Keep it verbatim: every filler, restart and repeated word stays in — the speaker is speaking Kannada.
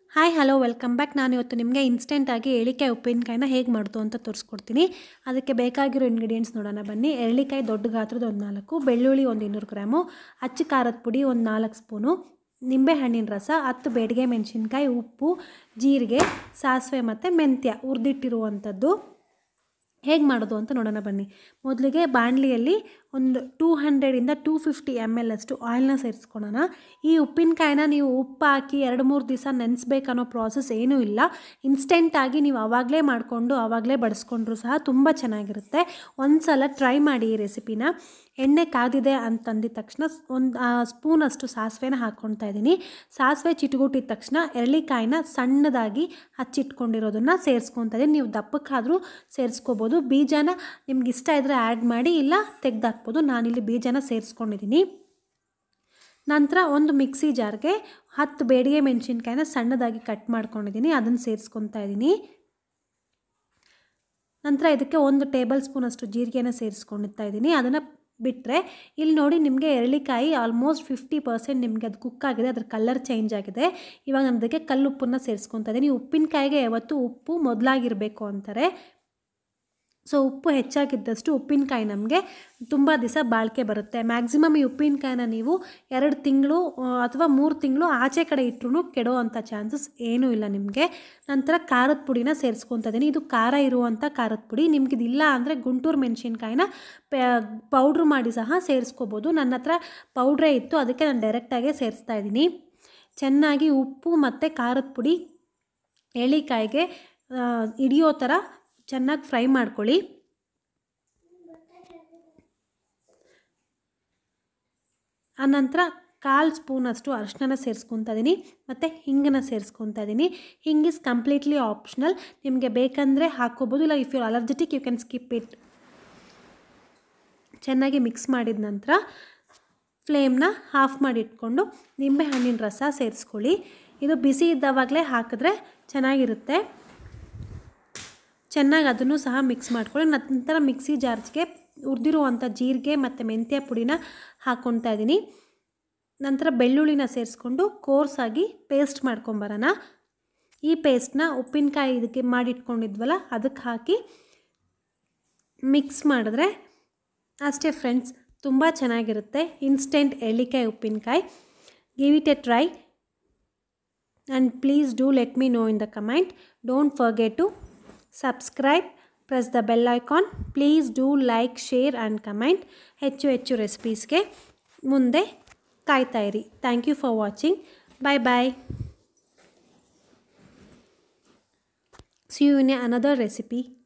Hi hello welcome back. ನಾನು ಇವತ್ತು ನಿಮಗೆ ಇನ್ಸ್ಟೆಂಟಾಗಿ ಎಳ್ಳಿಕಾಯಿ ಉಪ್ಪಿನಕಾಯಿನ ಹೇಗೆ ಮಾಡೋದು ಅಂತ ತೋರಿಸ್ಕೊಡ್ತೀನಿ. ಅದಕ್ಕೆ ಬೇಕಾಗಿರೋ ಇಂಗ್ರೀಡಿಯೆಂಟ್ಸ್ ನೋಡೋಣ ಬನ್ನಿ. ಎಳ್ಳಿಕಾಯಿ ದೊಡ್ಡ ಗಾತ್ರದ ಒಂದು ನಾಲ್ಕು, ಬೆಳ್ಳುಳ್ಳಿ ಒಂದು ಇನ್ನೂರು ಗ್ರಾಮು, ಅಚ್ಚ ಖಾರದ ಪುಡಿ ಒಂದು ನಾಲ್ಕು ಸ್ಪೂನು, ನಿಂಬೆಹಣ್ಣಿನ ರಸ, ಹತ್ತು ಬೇಡಿಗೆ ಮೆಣಸಿನ್ಕಾಯಿ, ಉಪ್ಪು, ಜೀರಿಗೆ, ಸಾಸಿವೆ ಮತ್ತು ಮೆಂತ್ಯ ಹುರಿದಿಟ್ಟಿರುವಂಥದ್ದು. ಹೇಗೆ ಮಾಡೋದು ಅಂತ ನೋಡೋಣ ಬನ್ನಿ. ಮೊದಲಿಗೆ ಬಾಣಲಿಯಲ್ಲಿ ಒಂದು ಟೂ ಹಂಡ್ರೆಡಿಂದ ಟೂ ಫಿಫ್ಟಿ ಎಮ್ ಎಲ್ ಅಷ್ಟು ಆಯಿಲ್ನ ಸೇರಿಸ್ಕೊಳ್ಳೋಣ. ಈ ಉಪ್ಪಿನಕಾಯಿನ ನೀವು ಉಪ್ಪು ಹಾಕಿ ಎರಡು ಮೂರು ದಿವಸ ನೆನೆಸ್ಬೇಕನ್ನೋ ಪ್ರಾಸೆಸ್ ಏನೂ ಇಲ್ಲ. ಇನ್ಸ್ಟೆಂಟಾಗಿ ನೀವು ಆವಾಗಲೇ ಮಾಡಿಕೊಂಡು ಆವಾಗಲೇ ಬಡಿಸ್ಕೊಂಡ್ರೂ ಸಹ ತುಂಬ ಚೆನ್ನಾಗಿರುತ್ತೆ. ಒಂದು ಸಲ ಟ್ರೈ ಮಾಡಿ ಈ ರೆಸಿಪಿನ. ಎಣ್ಣೆ ಕಾದಿದೆ ಅಂತಂದಿದ ತಕ್ಷಣ ಒಂದು ಸ್ಪೂನಷ್ಟು ಸಾಸಿವೆನ ಹಾಕ್ಕೊಳ್ತಾ ಇದ್ದೀನಿ. ಸಾಸಿವೆ ಚಿಟುಗುಟ್ಟಿದ ತಕ್ಷಣ ಎಳ್ಳಿಕಾಯಿನ ಸಣ್ಣದಾಗಿ ಹಚ್ಚಿಟ್ಕೊಂಡಿರೋದನ್ನು ಸೇರಿಸ್ಕೊತಾ ಇದ್ದೀನಿ. ನೀವು ದಪ್ಪಕ್ಕಾದರೂ ಸೇರಿಸ್ಕೋಬೋದು. ಬೀಜನ ನಿಮ್ಗೆ ಇಷ್ಟ ಇದ್ದರೆ ಆ್ಯಡ್ ಮಾಡಿ, ಇಲ್ಲ ತೆಗೆದಾಕ್ಬೋದು. ನಾನಿಲ್ಲಿ ಬೀಜನ ಸೇರಿಸ್ಕೊಂಡಿದ್ದೀನಿ. ನಂತರ ಒಂದು ಮಿಕ್ಸಿ ಜಾರ್ಗೆ ಹತ್ತು ಬೇಡಿಗೆ ಮೆಣಸಿನ್ಕಾಯಿನ ಸಣ್ಣದಾಗಿ ಕಟ್ ಮಾಡ್ಕೊಂಡಿದ್ದೀನಿ, ಅದನ್ನು ಸೇರಿಸ್ಕೊತಾ ಇದ್ದೀನಿ. ನಂತರ ಇದಕ್ಕೆ ಒಂದು ಟೇಬಲ್ ಸ್ಪೂನಷ್ಟು ಜೀರಿಗೆನ ಸೇರಿಸ್ಕೊಳ್ತಾ ಇದ್ದೀನಿ. ಅದನ್ನು ಬಿಟ್ಟರೆ ಇಲ್ಲಿ ನೋಡಿ, ನಿಮಗೆ ಎಳ್ಳಿಕಾಯಿ ಆಲ್ಮೋಸ್ಟ್ ಫಿಫ್ಟಿ ಪರ್ಸೆಂಟ್ ನಿಮಗೆ ಅದು ಕುಕ್ ಆಗಿದೆ, ಅದ್ರ ಕಲರ್ ಚೇಂಜ್ ಆಗಿದೆ. ಇವಾಗ ನಾನು ಅದಕ್ಕೆ ಕಲ್ಲುಪ್ಪನ್ನು ಸೇರಿಸ್ಕೊತಾ ಇದ್ದೀನಿ. ಉಪ್ಪಿನಕಾಯಿಗೆ ಯಾವತ್ತು ಉಪ್ಪು ಮೊದಲಾಗಿರಬೇಕು ಅಂತಾರೆ. ಸೊ ಉಪ್ಪು ಹೆಚ್ಚಾಗಿದ್ದಷ್ಟು ಉಪ್ಪಿನಕಾಯಿ ನಮಗೆ ತುಂಬ ದಿವಸ ಬಾಳಿಕೆ ಬರುತ್ತೆ. ಮ್ಯಾಕ್ಸಿಮಮ್ ಈ ಉಪ್ಪಿನಕಾಯಿನ ನೀವು ಎರಡು ತಿಂಗಳು ಅಥವಾ ಮೂರು ತಿಂಗಳು ಆಚೆ ಕಡೆ ಇಟ್ಟರು ಕೆಡೋ ಅಂಥ ಚಾನ್ಸಸ್ ಏನೂ ಇಲ್ಲ ನಿಮಗೆ. ನಂತರ ಖಾರದ ಪುಡಿನ ಸೇರಿಸ್ಕೊತಾ ಇದ್ದೀನಿ. ಇದು ಖಾರ ಇರುವಂಥ ಖಾರದ ಪುಡಿ. ನಿಮಗಿದಿಲ್ಲ ಅಂದರೆ ಗುಂಟೂರು ಮೆಣಸಿನ್ಕಾಯಿನ ಪೌಡ್ರ್ ಮಾಡಿ ಸಹ ಸೇರಿಸ್ಕೋಬೋದು. ನನ್ನ ಹತ್ರ ಪೌಡ್ರೇ ಇತ್ತು, ಅದಕ್ಕೆ ನಾನು ಡೈರೆಕ್ಟಾಗೇ ಸೇರಿಸ್ತಾ ಇದ್ದೀನಿ. ಚೆನ್ನಾಗಿ ಉಪ್ಪು ಮತ್ತು ಖಾರದ ಪುಡಿ ಎಳ್ಳಿಕಾಯಿಗೆ ಹಿಡಿಯೋ ಥರ ಚೆನ್ನಾಗಿ ಫ್ರೈ ಮಾಡ್ಕೊಳ್ಳಿ. ಆನಂತರ ಕಾಲು ಸ್ಪೂನಷ್ಟು ಅರಿಶಿನ ಸೇರಿಸ್ಕೊತಾ ಇದ್ದೀನಿ ಮತ್ತು ಹಿಂಗನ್ನ ಸೇರಿಸ್ಕೊತಾ ಇದ್ದೀನಿ. ಹಿಂಗ್ ಇಸ್ ಕಂಪ್ಲೀಟ್ಲಿ ಆಪ್ಷನಲ್. ನಿಮಗೆ ಬೇಕಂದರೆ ಹಾಕ್ಕೋಬೋದು, ಇಲ್ಲ if you allergic you can skip it. ಚೆನ್ನಾಗಿ ಮಿಕ್ಸ್ ಮಾಡಿದ ನಂತರ ಫ್ಲೇಮ್ನ ಆಫ್ ಮಾಡಿ ಇಟ್ಕೊಂಡು ನಿಂಬೆ ಹಣ್ಣಿನ ರಸ ಸೇರಿಸ್ಕೊಳ್ಳಿ. ಇದು ಬಿಸಿ ಇದ್ದಾವಾಗಲೇ ಹಾಕಿದ್ರೆ ಚೆನ್ನಾಗಿರುತ್ತೆ. ಚೆನ್ನಾಗಿ ಅದನ್ನು ಸಹ ಮಿಕ್ಸ್ ಮಾಡ್ಕೊಳ್ಳಿ. ನಂತರ ಮಿಕ್ಸಿ ಜಾರ್ಜ್ಗೆ ಹುರಿದಿರುವಂಥ ಜೀರಿಗೆ ಮತ್ತು ಮೆಂತ್ಯ ಪುಡಿನ ಹಾಕ್ಕೊತಾ ಇದ್ದೀನಿ. ನಂತರ ಬೆಳ್ಳುಳ್ಳಿನ ಸೇರಿಸ್ಕೊಂಡು ಕೋರ್ಸಾಗಿ ಪೇಸ್ಟ್ ಮಾಡ್ಕೊಂಬರೋಣ. ಈ ಪೇಸ್ಟ್ನ ಉಪ್ಪಿನಕಾಯಿ ಇದಕ್ಕೆ ಮಾಡಿಟ್ಕೊಂಡಿದ್ವಲ್ಲ ಅದಕ್ಕೆ ಹಾಕಿ ಮಿಕ್ಸ್ ಮಾಡಿದ್ರೆ ಅಷ್ಟೇ ಫ್ರೆಂಡ್ಸ್, ತುಂಬ ಚೆನ್ನಾಗಿರುತ್ತೆ ಇನ್ಸ್ಟೆಂಟ್ ಎಳ್ಳಿಕಾಯಿ ಉಪ್ಪಿನಕಾಯಿ. Give it a try and please do let me know in the comment. Don't forget to subscribe, press the bell icon. Please do like, share and comment. ಹೆಚ್ಚು ಹೆಚ್ಚು ರೆಸಿಪೀಸ್ಗೆ ಮುಂದೆ ಕಾಯ್ತಾ ಇರಿ. Thank you for watching. Bye bye. See you in another recipe.